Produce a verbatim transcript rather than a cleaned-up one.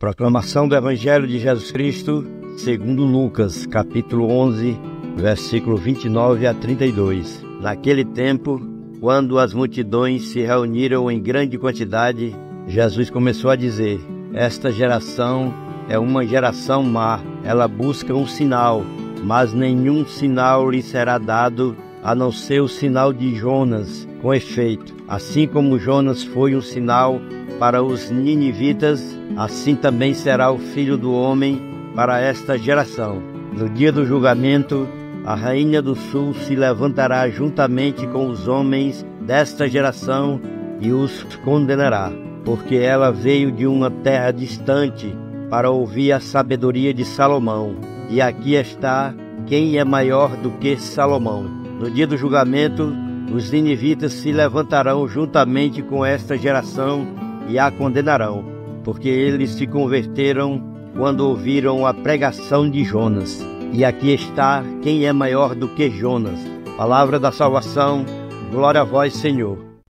Proclamação do Evangelho de Jesus Cristo, segundo Lucas, capítulo onze, versículo vinte e nove a trinta e dois. Naquele tempo, quando as multidões se reuniram em grande quantidade, Jesus começou a dizer: esta geração é uma geração má, ela busca um sinal, mas nenhum sinal lhe será dado, a não ser o sinal de Jonas. Com efeito, assim como Jonas foi um sinal para os ninivitas, assim também será o Filho do Homem para esta geração. No dia do julgamento, a rainha do sul se levantará juntamente com os homens desta geração e os condenará, porque ela veio de uma terra distante para ouvir a sabedoria de Salomão. E aqui está quem é maior do que Salomão. No dia do julgamento, os ninivitas se levantarão juntamente com esta geração e a condenarão, porque eles se converteram quando ouviram a pregação de Jonas. E aqui está quem é maior do que Jonas. Palavra da salvação, glória a vós, Senhor.